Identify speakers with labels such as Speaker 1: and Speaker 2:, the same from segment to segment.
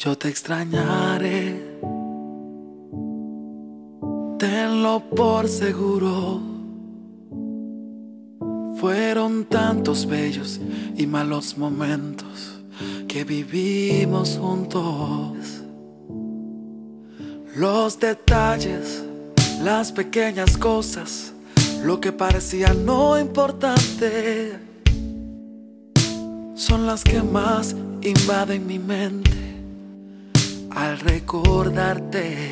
Speaker 1: Yo te extrañaré, tenlo por seguro. Fueron tantos bellos y malos momentos que vivimos juntos. Los detalles, las pequeñas cosas, lo que parecía no importante, son las que más invaden mi mente al recordarte.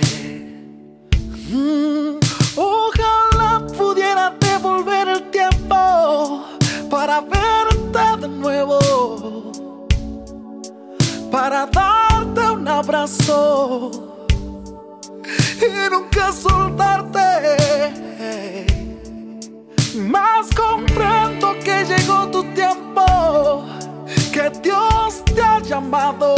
Speaker 1: Ojalá pudiera devolver el tiempo para verte de nuevo, para darte un abrazo y nunca soltarte. Mas comprendo que llegó tu tiempo, que Dios te ha llamado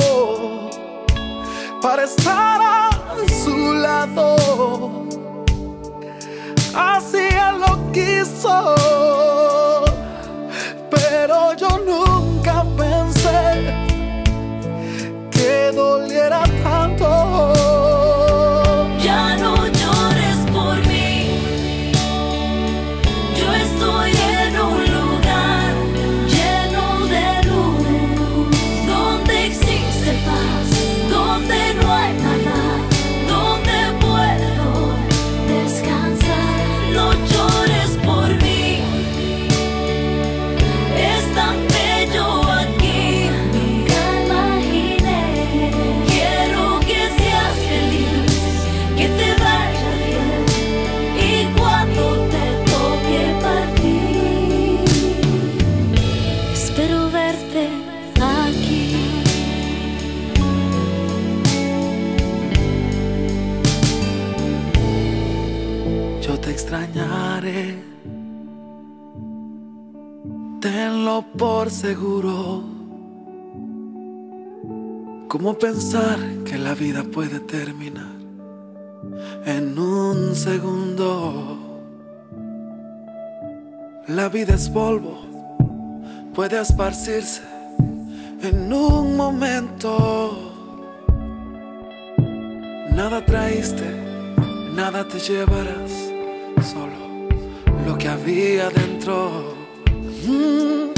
Speaker 1: para estar a su lado. Así Él lo quiso, pero yo nunca pensé que doliera tanto.
Speaker 2: Ya no llores por mí, yo estoy en un lugar lleno de luz, donde existe paz, donde no hay nada, donde puedo descansar. No llores por mí, es tan bello aquí, nunca imaginé. Quiero que seas feliz, que te vaya bien, y cuando te toque partir, espero verte aquí.
Speaker 1: Yo te extrañaré, tenlo por seguro. ¿Cómo pensar que la vida puede terminar en un segundo? La vida es polvo, puede esparcirse en un momento. Nada traíste, nada te llevarás, solo lo que había dentro.